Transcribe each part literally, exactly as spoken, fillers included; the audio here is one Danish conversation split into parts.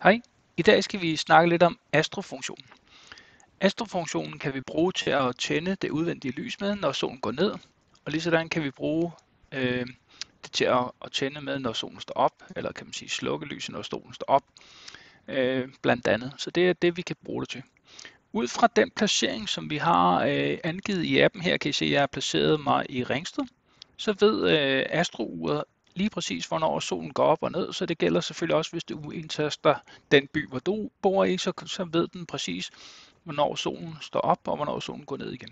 Hej, i dag skal vi snakke lidt om astrofunktionen. Astrofunktionen kan vi bruge til at tænde det udvendige lys med, når solen går ned, og lige sådan kan vi bruge øh, det til at, at tænde med, når solen står op, eller kan man sige slukke lyset, når solen står op, øh, blandt andet. Så det er det, vi kan bruge det til. Ud fra den placering, som vi har øh, angivet i appen her, kan I se, at jeg har placeret mig i Ringsted, så ved øh, astrouret lige præcis, hvornår solen går op og ned, så det gælder selvfølgelig også, hvis du indtaster den by, hvor du bor i, så, så ved den præcis, hvornår solen står op og hvornår solen går ned igen.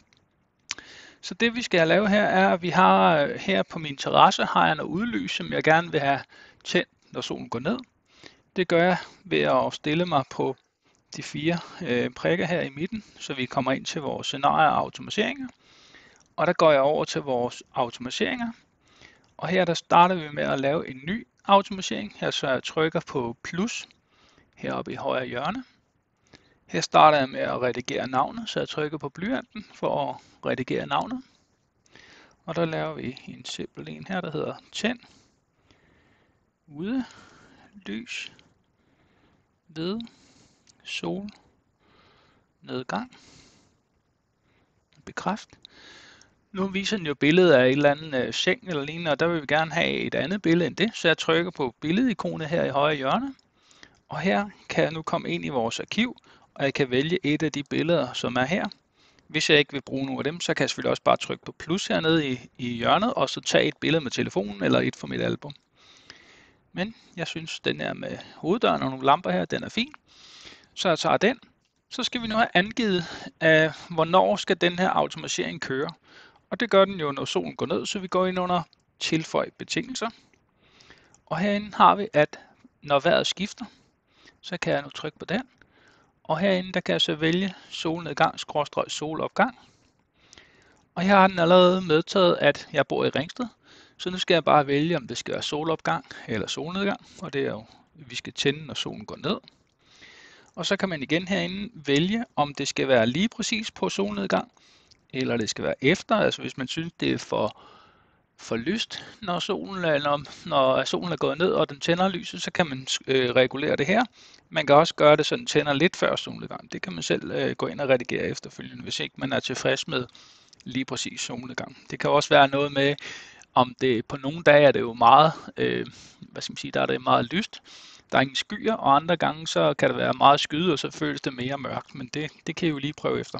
Så det vi skal lave her er, at vi har her på min terrasse, har jeg noget udlys, som jeg gerne vil have tændt, når solen går ned. Det gør jeg ved at stille mig på de fire øh, prikker her i midten, så vi kommer ind til vores scenarier og automatiseringer. Og der går jeg over til vores automatiseringer. Og her der starter vi med at lave en ny automatisering. Her så jeg trykker på plus heroppe i højre hjørne. Her starter jeg med at redigere navnet, så jeg trykker på blyanten for at redigere navnet. Og der laver vi en simpel en her, der hedder tænd ude lys ved sol nedgang. Bekræft. Nu viser den jo billedet af et eller andet øh, seng eller lignende, og der vil vi gerne have et andet billede end det, så jeg trykker på billedikonet her i højre hjørne. Og her kan jeg nu komme ind i vores arkiv, og jeg kan vælge et af de billeder, som er her. Hvis jeg ikke vil bruge nogle af dem, så kan jeg selvfølgelig også bare trykke på plus hernede i, i hjørnet, og så tage et billede med telefonen eller et fra mit album. Men jeg synes, den er med hoveddøren og nogle lamper her, den er fin. Så jeg tager den. Så skal vi nu have angivet, uh, hvornår skal den her automatisering køre. Og det gør den jo, når solen går ned, så vi går ind under tilføj betingelser. Og herinde har vi, at når vejret skifter, så kan jeg nu trykke på den. Og herinde der kan jeg så vælge solnedgang skråstreg solopgang. Og her har den allerede medtaget, at jeg bor i Ringsted. Så nu skal jeg bare vælge, om det skal være solopgang eller solnedgang. Og det er jo, vi skal tænde, når solen går ned. Og så kan man igen herinde vælge, om det skal være lige præcis på solnedgang, eller det skal være efter. Altså hvis man synes, det er for, for lyst, når solen, eller når solen er gået ned, og den tænder lyset, så kan man øh, regulere det her. Man kan også gøre det, så den tænder lidt før solnedgang. Det kan man selv øh, gå ind og redigere efterfølgende, hvis ikke man er tilfreds med lige præcis solnedgang. Det kan også være noget med, om det på nogle dage er det jo meget, øh, hvad skal man sige, der er det meget lyst. Der er ingen skyer, og andre gange så kan det være meget skyet, og så føles det mere mørkt, men det, det kan I jo lige prøve efter.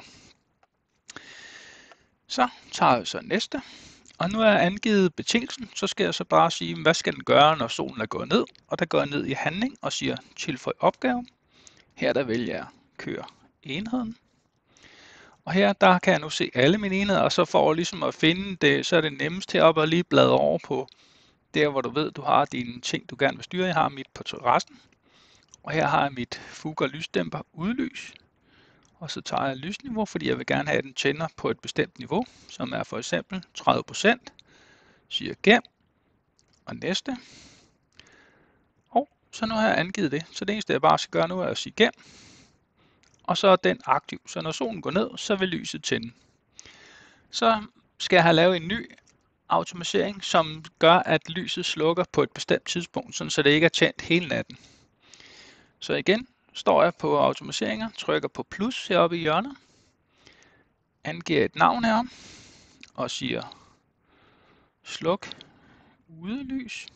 Så tager jeg så næste, og nu er jeg angivet betingelsen, så skal jeg så bare sige, hvad skal den gøre, når solen er gået ned, og der går jeg ned i handling og siger tilføj opgave. Her der vælger jeg køre enheden. Og her der kan jeg nu se alle mine enheder, og så for ligesom at finde det, så er det nemmest heroppe at lige bladre over på der, hvor du ved, du har dine ting, du gerne vil styre. Jeg har mit på terrassen, og her har jeg mit fug- og lysdæmper udlys. Og så tager jeg lysniveau, fordi jeg vil gerne have, at den tænder på et bestemt niveau, som er for eksempel tredive procent. Siger gem, og næste. Og så nu har jeg angivet det. Så det eneste, jeg bare skal gøre nu, er at sige gem. Og så er den aktiv. Så når solen går ned, så vil lyset tænde. Så skal jeg have lavet en ny automatisering, som gør, at lyset slukker på et bestemt tidspunkt, sådan så det ikke er tændt hele natten. Så igen står jeg på automatiseringer, trykker på plus heroppe i hjørnet, angiver et navn her, og siger sluk udelys,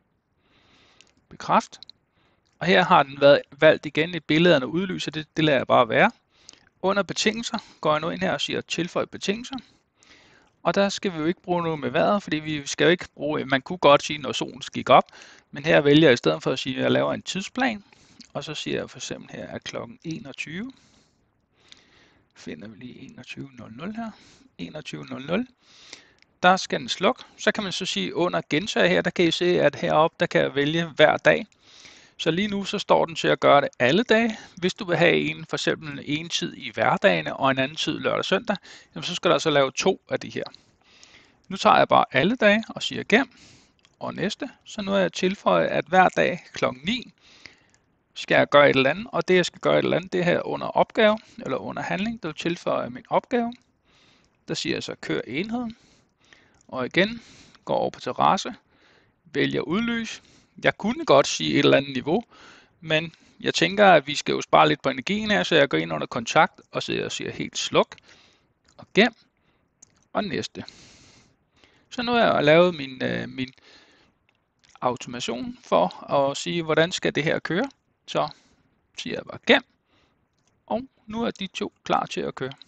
bekræft. Og her har den været valgt igen et billede af noget udlys, og det, det lader jeg bare være. Under betingelser går jeg nu ind her og siger tilføj betingelser. Og der skal vi jo ikke bruge noget med vejret, fordi vi skal jo ikke bruge, man kunne godt sige, når solen gik op, men her vælger jeg i stedet for at sige, at jeg laver en tidsplan, og så siger jeg for eksempel her, at klokken enogtyve, finder vi lige enogtyve nul nul her, enogtyve nul nul, der skal den slukke. Så kan man så sige, under gentag her, der kan I se, at heroppe, der kan jeg vælge hver dag. Så lige nu så står den til at gøre det alle dage. Hvis du vil have en for eksempel en tid i hverdagene og en anden tid lørdag og søndag, jamen så skal du altså lave to af de her. Nu tager jeg bare alle dage og siger gem og næste. Så nu er jeg tilføjet, at hver dag klokken ni skal jeg gøre et eller andet, og det jeg skal gøre et eller andet, det her under opgave eller under handling, der vil tilføje min opgave. Der siger jeg så kør enheden, og igen går over på terrasse, vælger udlys. Jeg kunne godt sige et eller andet niveau, men jeg tænker, at vi skal jo spare lidt på energien her, så jeg går ind under kontakt, og så jeg siger helt sluk, og gem, og næste. Så nu har jeg lavet min, øh, min automation for at sige, hvordan skal det her køre. Så siger jeg bare gem, og nu er de to klar til at køre.